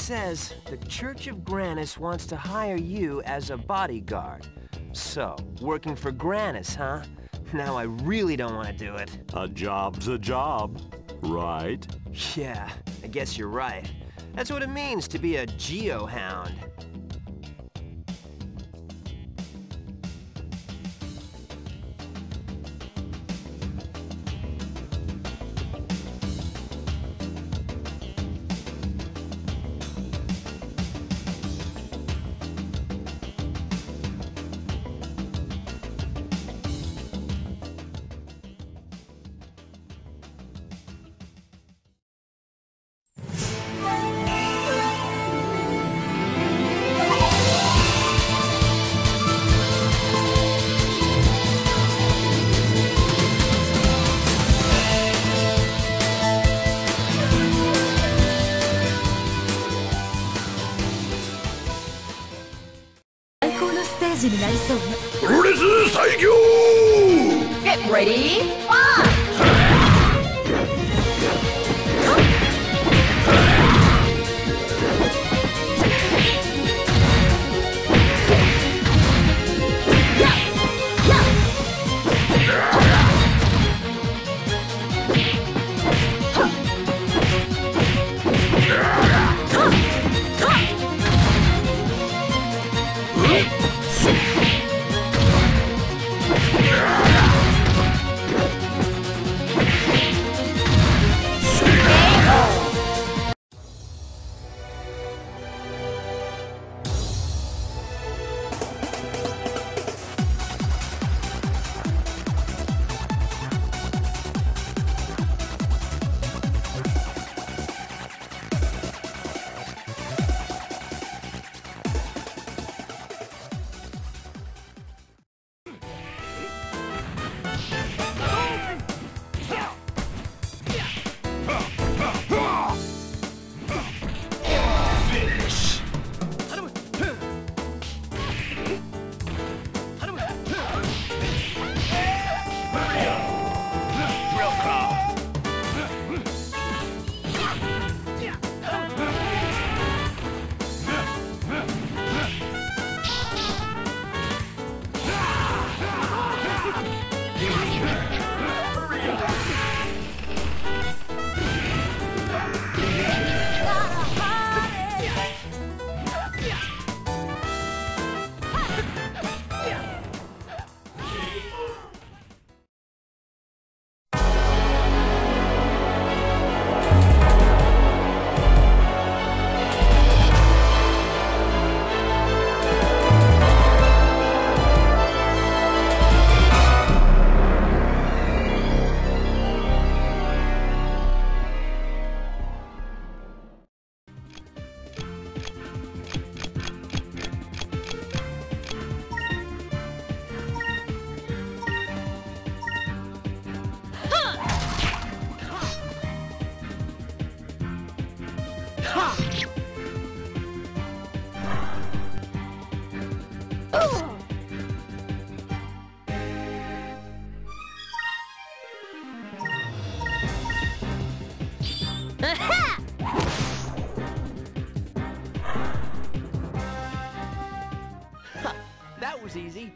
says the Church of Granis wants to hire you as a bodyguard. So, working for Granis, huh? Now I really don't want to do it. A job's a job, right? Yeah, I guess you're right. That's what it means to be a geohound. Get ready, fight! That was easy.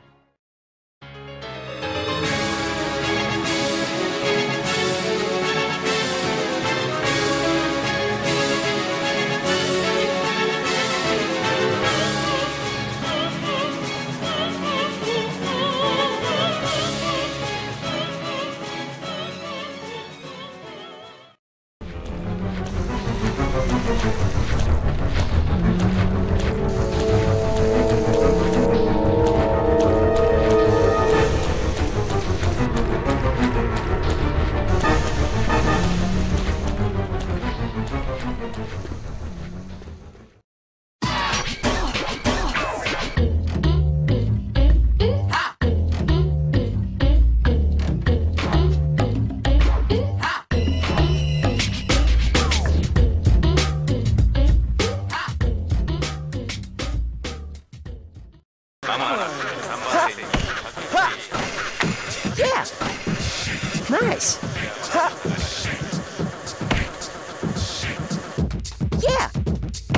Yeah! Nice! Yeah!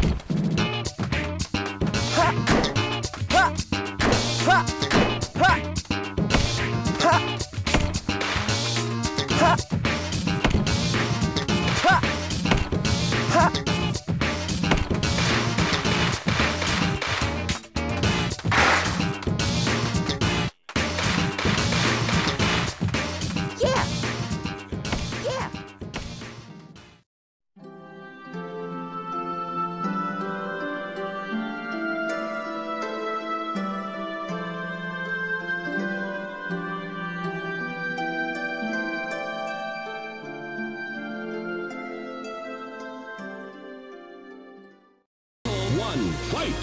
one, fight!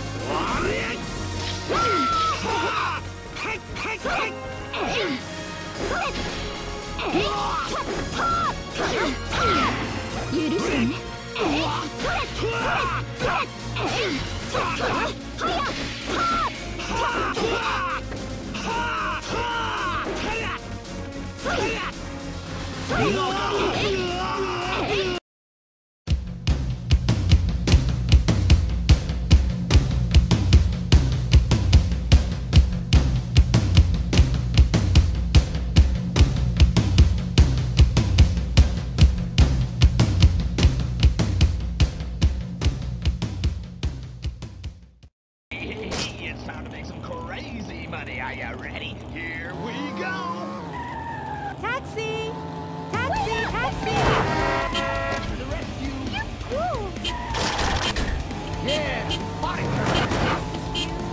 It's time to make some crazy money. Are you ready? Here we go! Taxi! Taxi! Taxi! To the rescue! Woo! Yeah! Body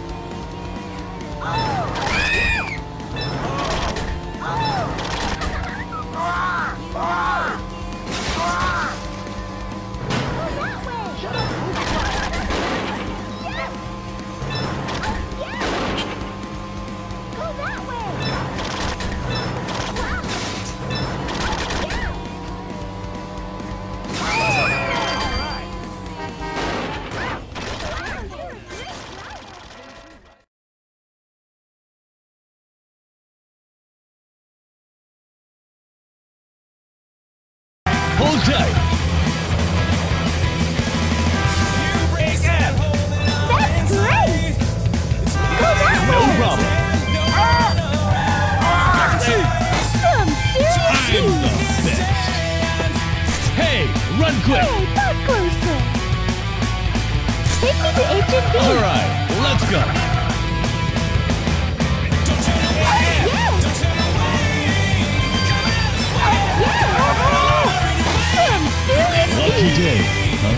Hold tight! That's great! Go that No way! problem! Some seriously! I'm the best! Hey, run quick! Hey, not closer! Take me to H&B! Alright, let's go! Yeah! Some seriously! Lucky day, huh?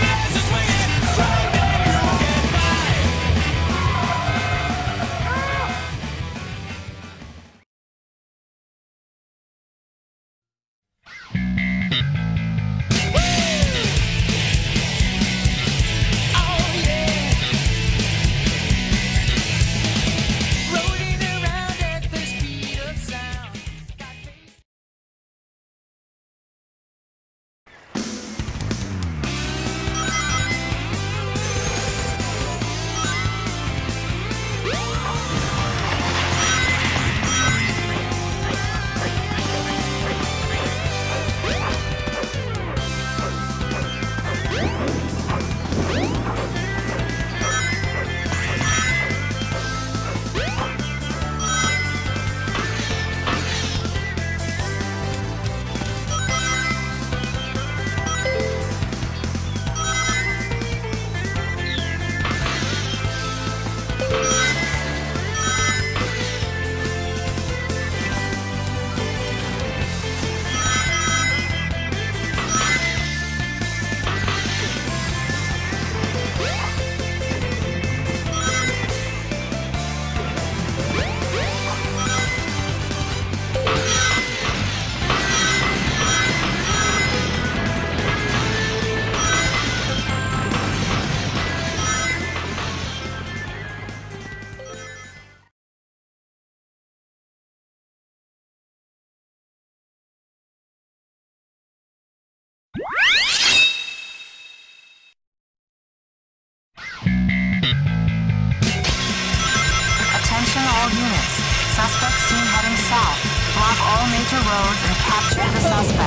Attention all units. Suspect seen heading south. Block all major roads and capture the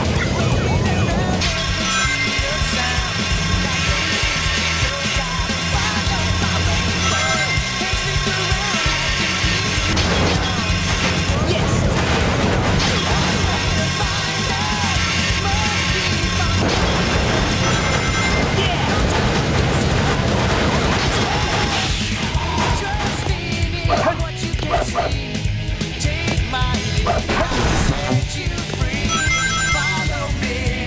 suspect. Take my lead, set you free. Follow me.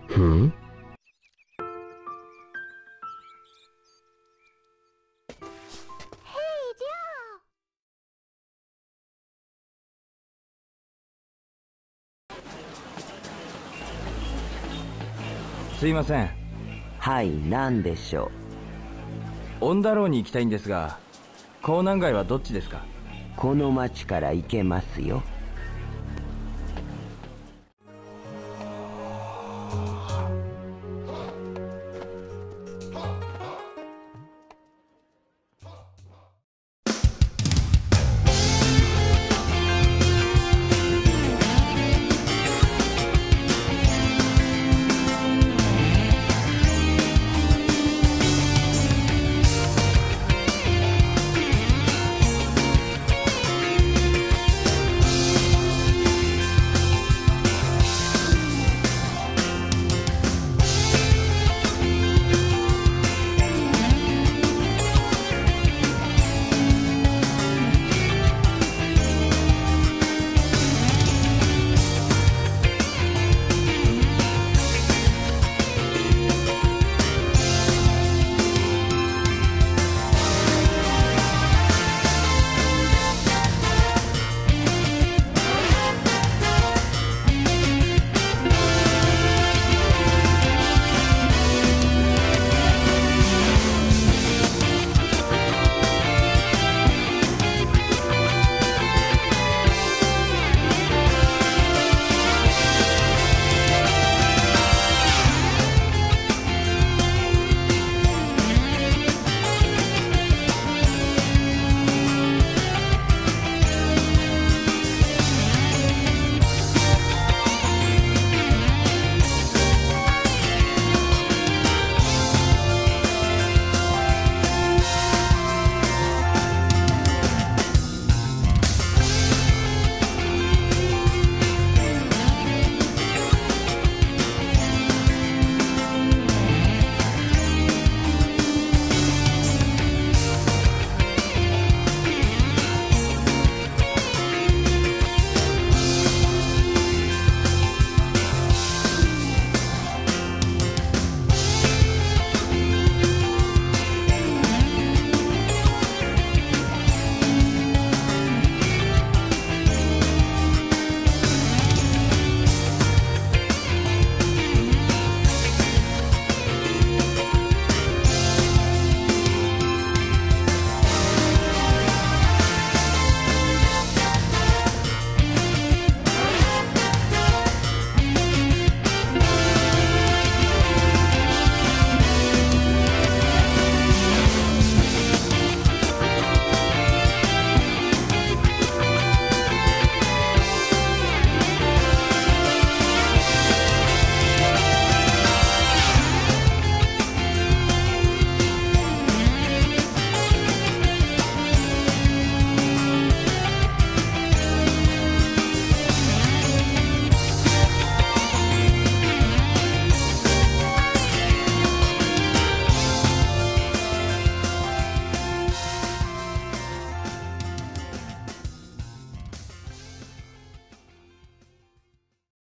Hmm? すいません。 はい、何でしょう。オンダローに行きたいんですが、港南街はどっちですか？ この町から行けますよ。